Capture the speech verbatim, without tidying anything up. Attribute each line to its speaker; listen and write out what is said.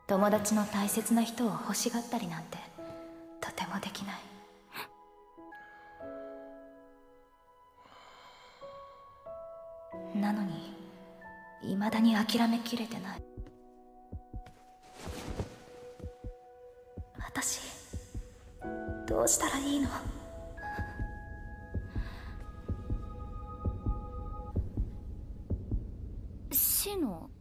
Speaker 1: 友達の大切な人を欲しがったりなんてとてもできない。なのに未だに諦めきれてない。私どうしたらいいの？
Speaker 2: シノ